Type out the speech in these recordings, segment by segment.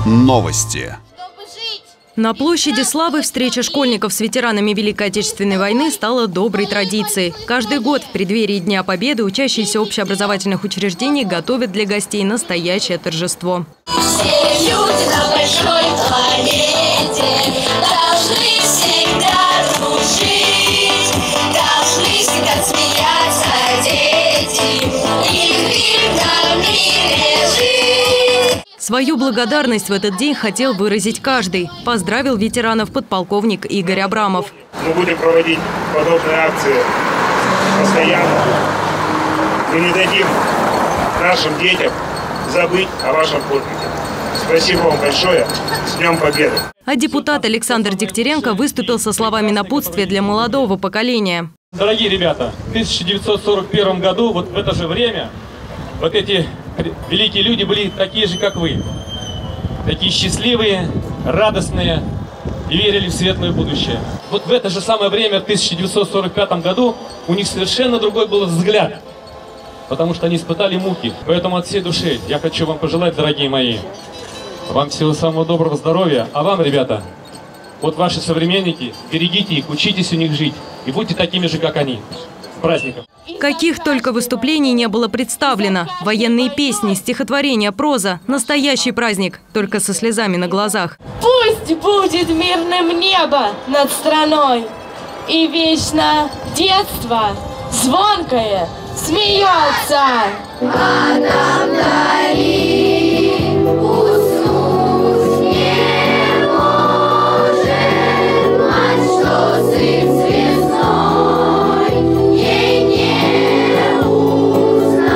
Новости. На площади Славы встреча школьников с ветеранами Великой Отечественной войны стала доброй традицией. Каждый год в преддверии Дня Победы учащиеся общеобразовательных учреждений готовят для гостей настоящее торжество. Все люди на большой планете должны всегда дружить, должны всегда смеяться дети, и в мирном мире жить. Свою благодарность в этот день хотел выразить каждый. Поздравил ветеранов подполковник Игорь Абрамов. Мы будем проводить подобные акции постоянно. Мы не дадим нашим детям забыть о вашем подвиге. Спасибо вам большое. С Днем Победы! А депутат Александр Дегтяренко выступил со словами напутствия для молодого поколения. Дорогие ребята, в 1941 году, вот в это же время, вот эти великие люди были такие же, как вы. Такие счастливые, радостные и верили в светлое будущее. Вот в это же самое время, в 1945 году, у них совершенно другой был взгляд. Потому что они испытали муки. Поэтому от всей души я хочу вам пожелать, дорогие мои, вам всего самого доброго здоровья. А вам, ребята, вот ваши современники, берегите их, учитесь у них жить. И будьте такими же, как они. С праздником! Каких только выступлений не было представлено. Военные песни, стихотворения, проза. Настоящий праздник, только со слезами на глазах. Пусть будет мирным небо над страной, и вечно детство звонкое смеется. А нам вдали уснуть не может мать, что сын звездной ей не узнать.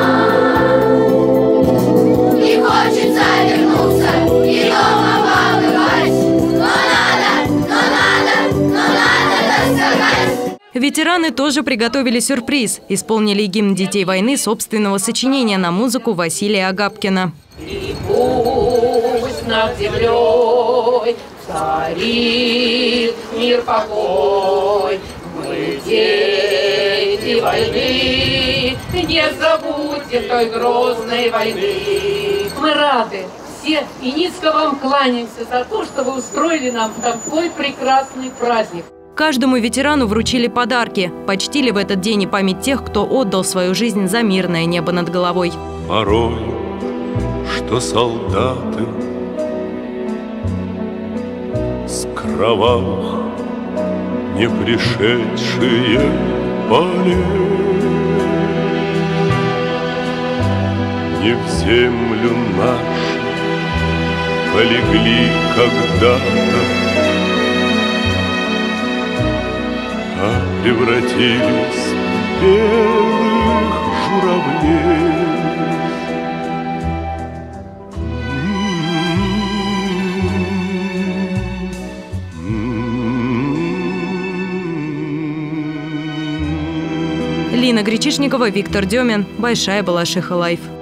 И хочется вернуться и дома побывать, но надо доставать. Ветераны тоже приготовили сюрприз. Исполнили гимн детей войны собственного сочинения на музыку Василия Агапкина. И пусть над землей царит мир, покой. Мы дети войны, не забудьте той грозной войны. Мы рады все и низко вам кланяемся за то, что вы устроили нам такой прекрасный праздник. Каждому ветерану вручили подарки. Почтили в этот день и память тех, кто отдал свою жизнь за мирное небо над головой. Порой, что солдаты с кровавых не пришедшие полей не в землю нашу полегли когда-то, а превратились в белых журавлей. Лина Гречишникова, Виктор Демин. Большая Балашиха Лайф.